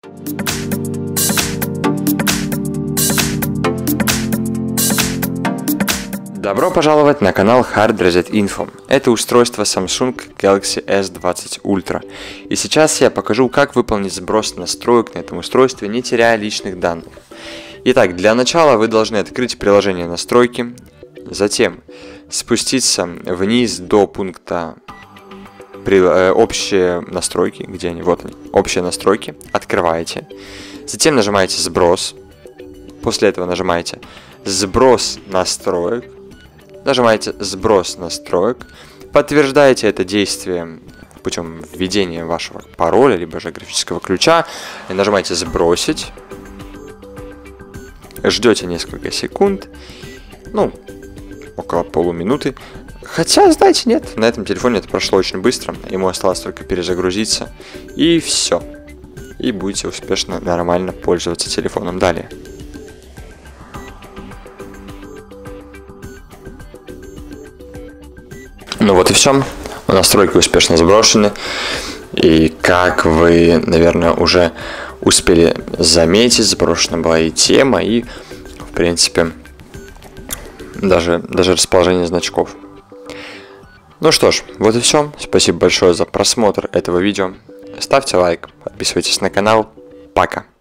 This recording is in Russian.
Добро пожаловать на канал Hard Reset Info. Это устройство Samsung Galaxy S20 Ultra. И сейчас я покажу, как выполнить сброс настроек на этом устройстве, не теряя личных данных. Итак, для начала вы должны открыть приложение настройки, затем спуститься вниз до пункта общие настройки, где они, вот они, общие настройки, открываете, затем нажимаете сброс, после этого нажимаете сброс настроек, нажимаете «Сброс настроек», подтверждаете это действие путем введения вашего пароля, либо же графического ключа, и нажимаете «Сбросить», ждете несколько секунд, около полуминуты. Хотя, знаете, нет, на этом телефоне это прошло очень быстро, ему осталось только перезагрузиться, и все. И будете успешно, нормально пользоваться телефоном далее. Ну вот и все. Настройки успешно сброшены. И как вы, наверное, уже успели заметить, сброшена была и тема, и, в принципе, даже расположение значков. Ну что ж, вот и все. Спасибо большое за просмотр этого видео. Ставьте лайк, подписывайтесь на канал. Пока.